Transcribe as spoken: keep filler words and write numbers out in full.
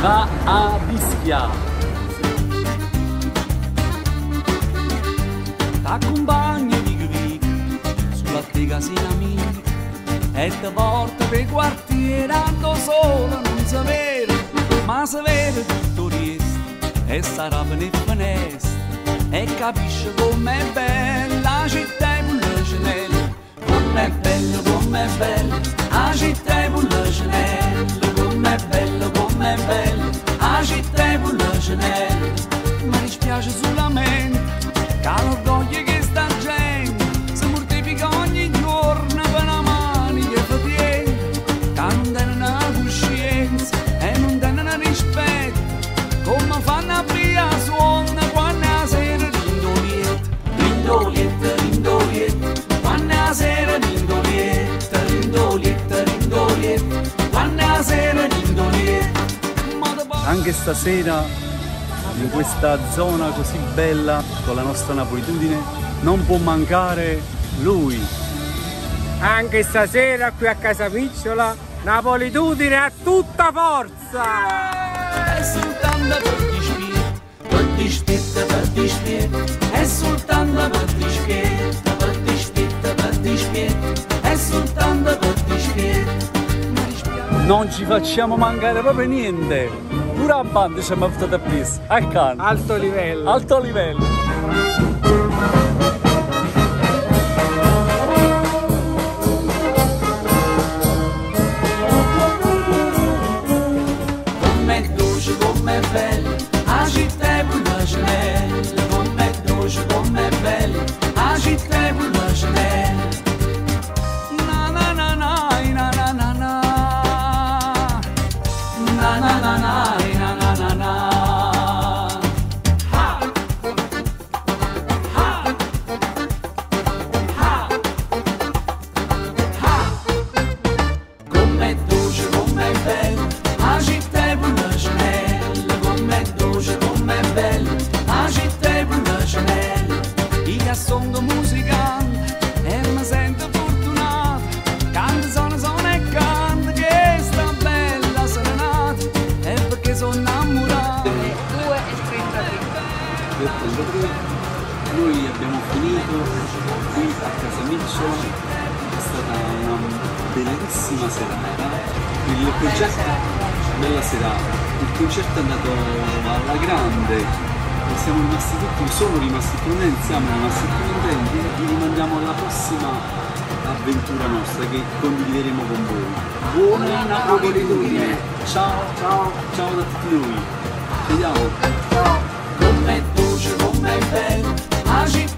va a Ischia. T'accompagno di Gvic sulla te casina mia e ti porta per quartiere tanto solo non sapere, ma sapere tutto riesce e sarà per finestre e capisce com'è bella la città e pulle cenelle, com'è bello, com'è bello la città e pulle cenelle, com'è bello, com'è bello la città e pulle cenelle, ma mi dispiace solamente che l'orgoglio che sta gente si mortifica ogni giorno per una mano che fa tiene, che non tenen coscienza e non tenen rispetto, come fanno a via suona quando la sera rindolietta, rindolietta, rindolietta, quando la sera rindolietta, rindolietta, rindolietta, quando la sera rindolietta. Anche stasera in questa zona così bella con la nostra napolitudine non può mancare lui. Anche stasera qui a Casa Picciola napolitudine a tutta forza! È soltanto per ti spiet, per ti spiet, per ti spiet, è soltanto per ti spiet, per ti spiet, per ti spiet, è soltanto per ti spiet. Non ci facciamo mancare proprio niente, pure a banda ci abbiamo fatto appresso, accanto. Alto livello. Alto livello. Com'è dolce, com'è bella, la città e pulle cenelle, com'è dolce, com'è bella, la città e pulle cenelle. Na na na na, na na na na. Na na na na, na na na na. Ha! Ha! Ha! Ha! Com'è dolce, com'è bella, la città e pulle cenelle, com'è dolce, com'è bella, la città e pulle cenelle. Io sono musicante e mi sento fortunato, canto sono sono e canto che sta bella serenata, e perché sono innamorato. due e trentatré. due e trentatré. Noi abbiamo finito qui a Casa Micciola, è stata una bellissima serata, il concerto, bella serata, il concerto è andato alla grande. Siamo rimasti tutti, sono rimasti contenti, siamo rimasti contenti e vi rimandiamo alla prossima avventura nostra che condivideremo con voi. Buona napolitudine! Ciao, ciao, ciao da tutti noi! Vediamo! Com'è dolce, com'è bello, la città